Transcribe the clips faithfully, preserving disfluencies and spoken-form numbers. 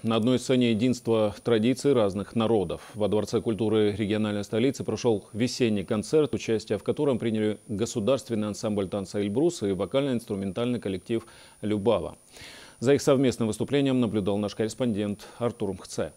На одной сцене единство традиций разных народов. Во Дворце культуры региональной столицы прошел весенний концерт, участие в котором приняли государственный ансамбль танца «Эльбрус» и вокально-инструментальный коллектив «Любава». За их совместным выступлением наблюдал наш корреспондент Артур Мхце.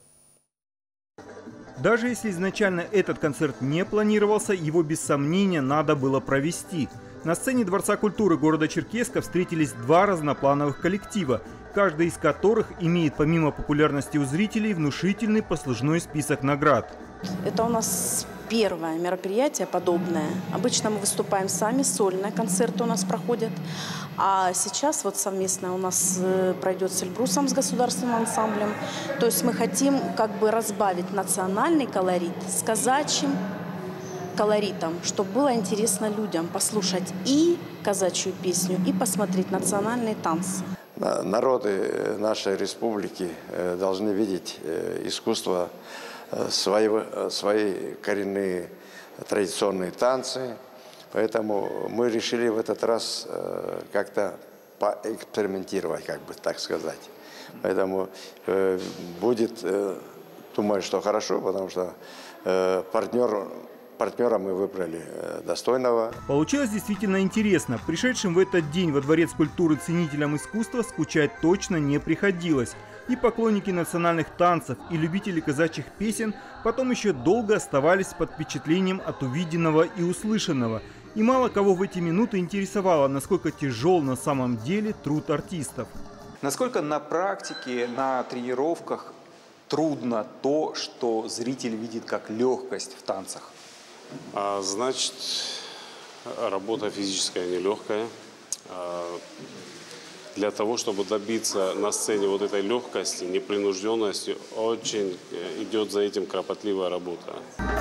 Даже если изначально этот концерт не планировался, его без сомнения надо было провести. На сцене Дворца культуры города Черкесска встретились два разноплановых коллектива, каждый из которых имеет помимо популярности у зрителей внушительный послужной список наград. Это у нас первое мероприятие подобное. Обычно мы выступаем сами, сольные концерты у нас проходят. А сейчас вот совместно у нас пройдет с «Эльбрусом», с государственным ансамблем. То есть мы хотим как бы разбавить национальный колорит с казачьим колоритом, чтобы было интересно людям послушать и казачью песню, и посмотреть национальные танцы. Народы нашей республики должны видеть искусство, свои, свои коренные традиционные танцы. Поэтому мы решили в этот раз как-то поэкспериментировать, как бы так сказать. Поэтому будет, думаю, что хорошо, потому что партнер... Партнера мы выбрали достойного. Получилось действительно интересно. Пришедшим в этот день во Дворец культуры ценителям искусства скучать точно не приходилось. И поклонники национальных танцев, и любители казачьих песен потом еще долго оставались под впечатлением от увиденного и услышанного. И мало кого в эти минуты интересовало, насколько тяжел на самом деле труд артистов. Насколько на практике, на тренировках трудно то, что зритель видит как легкость в танцах? А, значит, работа физическая нелегкая. А, для того, чтобы добиться на сцене вот этой легкости, непринужденности, очень идет за этим кропотливая работа.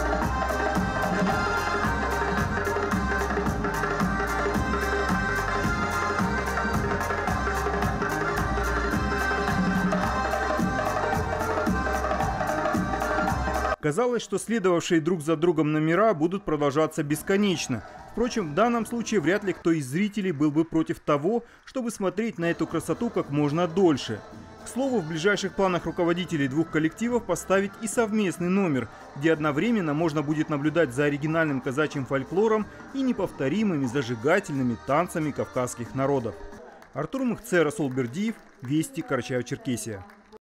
Казалось, что следовавшие друг за другом номера будут продолжаться бесконечно. Впрочем, в данном случае вряд ли кто из зрителей был бы против того, чтобы смотреть на эту красоту как можно дольше. К слову, в ближайших планах руководителей двух коллективов поставить и совместный номер, где одновременно можно будет наблюдать за оригинальным казачьим фольклором и неповторимыми зажигательными танцами кавказских народов. Артур Мхце, Расул Бердиев, Вести, Карачаево-Черкесия.